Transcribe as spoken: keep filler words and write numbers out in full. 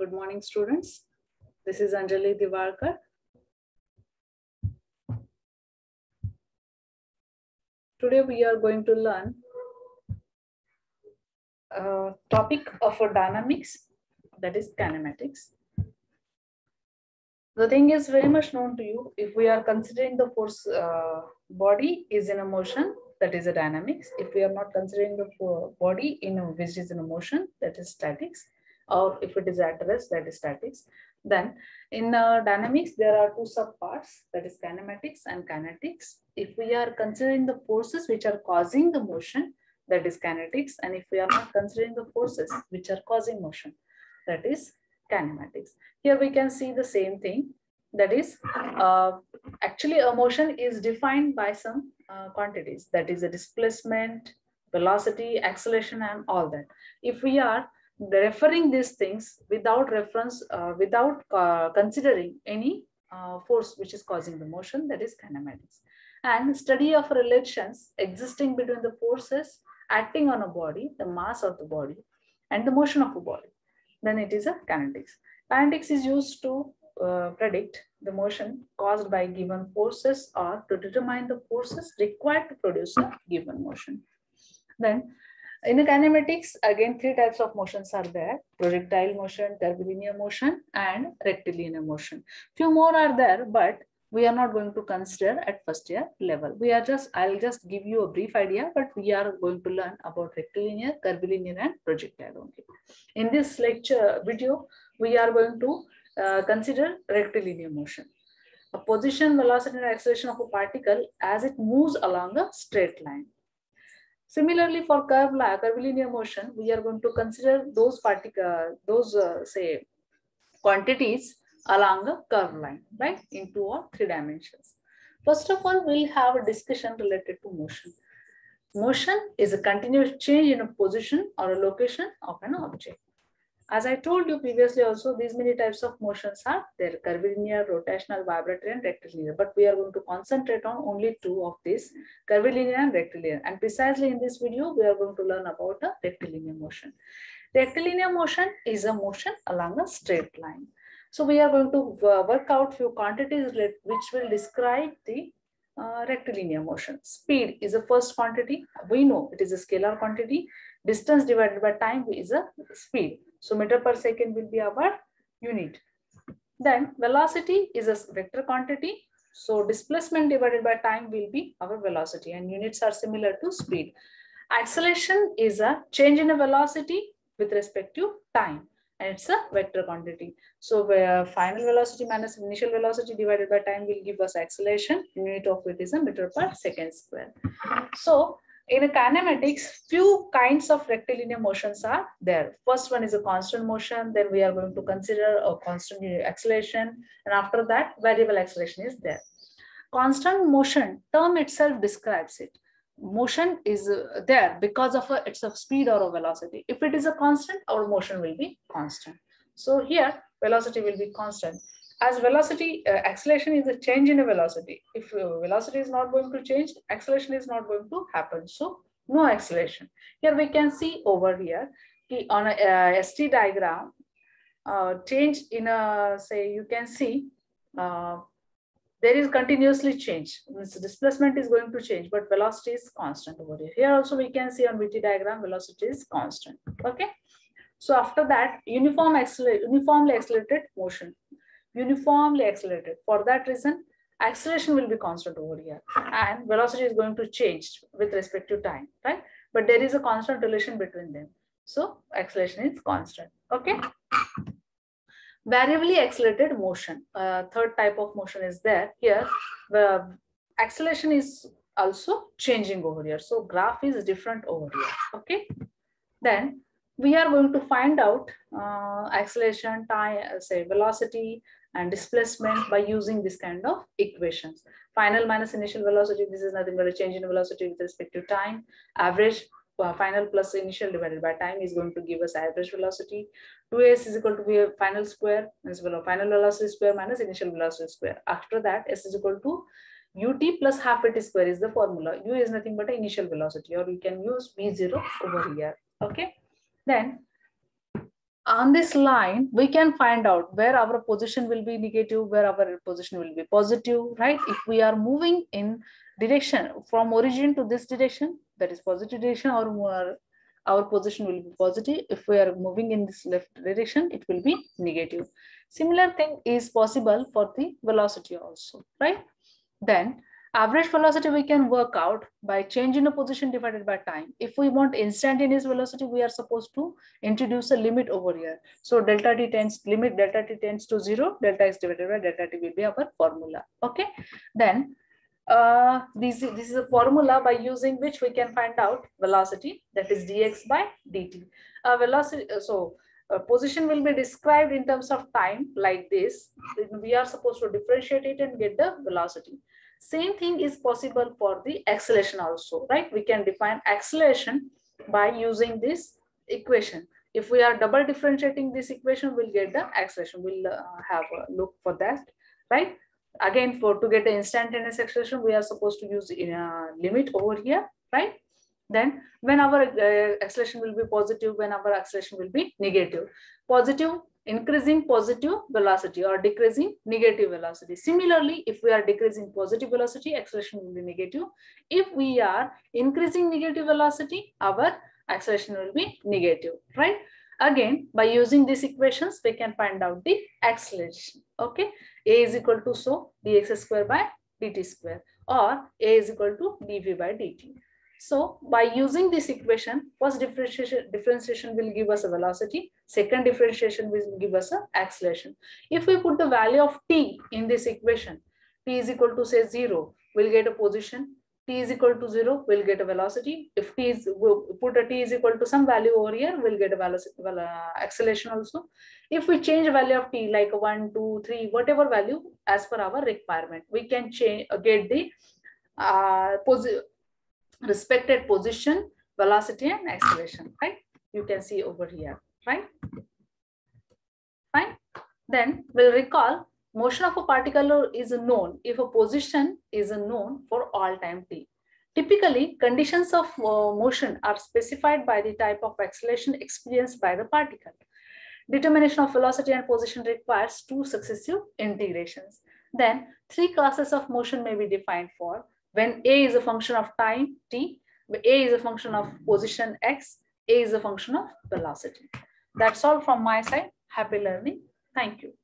Good morning, students. This is Anjali Diwarkar. Today we are going to learn a topic of a dynamics, that is kinematics. The thing is very much known to you. If we are considering the force uh, body is in a motion, that is a dynamics. If we are not considering the body in a, which is in a motion, that is statics. Or if it is at rest, that is statics. Then in uh, dynamics, there are two subparts, that is kinematics and kinetics. If we are considering the forces which are causing the motion, that is kinetics. And if we are not considering the forces which are causing motion, that is kinematics. Here we can see the same thing. That is, uh, actually a motion is defined by some uh, quantities. That is a displacement, velocity, acceleration, and all that. If we are referring these things without reference, uh, without uh, considering any uh, force which is causing the motion, that is kinematics. And study of relations existing between the forces acting on a body, the mass of the body, and the motion of a body, then it is a kinetics. Kinetics is used to uh, predict the motion caused by given forces or to determine the forces required to produce a given motion. Then in the kinematics, again, three types of motions are there: projectile motion, curvilinear motion, and rectilinear motion. Few more are there, but we are not going to consider at first year level. We are just, I'll just give you a brief idea, but we are going to learn about rectilinear, curvilinear, and projectile only. In this lecture video, we are going to uh, consider rectilinear motion. A position, velocity, and acceleration of a particle as it moves along a straight line. Similarly, for curve curvilinear motion, we are going to consider those particle, those uh, say quantities along a curve line, right, in two or three dimensions. First of all, we'll have a discussion related to motion. Motion is a continuous change in a position or a location of an object. As I told you previously also, these many types of motions are there: curvilinear, rotational, vibratory, and rectilinear. But we are going to concentrate on only two of these, curvilinear and rectilinear. And precisely in this video, we are going to learn about a rectilinear motion. Rectilinear motion is a motion along a straight line. So we are going to work out few quantities which will describe the uh, rectilinear motion. Speed is the first quantity. We know it is a scalar quantity. Distance divided by time is a speed. So meter per second will be our unit. Then velocity is a vector quantity. So displacement divided by time will be our velocity, and units are similar to speed. Acceleration is a change in a velocity with respect to time, and it's a vector quantity. So where final velocity minus initial velocity divided by time will give us acceleration. Unit of it is a meter per second square. So in a kinematics, few kinds of rectilinear motions are there. First one is a constant motion. Then we are going to consider a constant acceleration. And after that, variable acceleration is there. Constant motion term itself describes it. Motion is uh, there because of a, it's a speed or a velocity. If it is a constant, our motion will be constant. So here, velocity will be constant. As velocity, uh, acceleration is a change in a velocity. If uh, velocity is not going to change, acceleration is not going to happen. So no acceleration. Here we can see over here on a uh, S T diagram, uh, change in a, say you can see uh, there is continuously change. This displacement is going to change, but velocity is constant over here. Here also we can see on V T diagram, velocity is constant. Okay. So after that, uniform accelerate, uniformly accelerated motion. Uniformly accelerated. For that reason, acceleration will be constant over here, and velocity is going to change with respect to time, right? But there is a constant relation between them. So acceleration is constant. Okay. Variably accelerated motion. Uh, third type of motion is there. Here, the acceleration is also changing over here. So graph is different over here. Okay. Then we are going to find out uh, acceleration, time, say velocity, and displacement by using this kind of equations. Final minus initial velocity, this is nothing but a change in velocity with respect to time. Average uh, final plus initial divided by time is going to give us average velocity. two s is equal to v final square, as well as final velocity square minus initial velocity square. After that, s is equal to ut plus half at square is the formula. U is nothing but an initial velocity, or you can use v zero over here. Okay. Then On this line, we can find out where our position will be negative, where our position will be positive, right? If we are moving in direction from origin to this direction, that is positive direction, or more, our position will be positive. If we are moving in this left direction, it will be negative. Similar thing is possible for the velocity also, right? Then average velocity we can work out by changing the position divided by time. If we want instantaneous velocity, we are supposed to introduce a limit over here. So delta t tends, limit delta t tends to zero, delta is divided by delta t will be our formula. Okay. Then uh, this, this is a formula by using which we can find out velocity, that is dx by dt. Uh, velocity, so uh, position will be described in terms of time like this. We are supposed to differentiate it and get the velocity. Same thing is possible for the acceleration also, right? We can define acceleration by using this equation. If we are double differentiating this equation, we'll get the acceleration. We'll uh, have a look for that, right? Again, for to get the instantaneous acceleration, we are supposed to use a uh, limit over here, right? Then when our uh, acceleration will be positive, when our acceleration will be negative. Positive, increasing positive velocity, or decreasing negative velocity. Similarly, if we are decreasing positive velocity, acceleration will be negative. If we are increasing negative velocity, our acceleration will be negative, right? Again, by using these equations, we can find out the acceleration. Okay, a is equal to so dx square by dt square, or a is equal to dv by dt. So by using this equation, first differentiation, differentiation will give us a velocity, second differentiation will give us an acceleration. If we put the value of t in this equation, t is equal to say zero, we'll get a position. T is equal to zero, we'll get a velocity. If t is, we'll put a t is equal to some value over here, we'll get a velocity, well, uh, acceleration also. If we change the value of t like one, two, three, whatever value as per our requirement, we can change, uh, get the uh, position, respected position, velocity, and acceleration, right? You can see over here, right? Fine. Then we'll recall motion of a particle is known if a position is known for all time t. Typically, conditions of uh, motion are specified by the type of acceleration experienced by the particle. Determination of velocity and position requires two successive integrations. Then three classes of motion may be defined for when a is a function of time t, a is a function of position x, a is a function of velocity. That's all from my side. Happy learning. Thank you.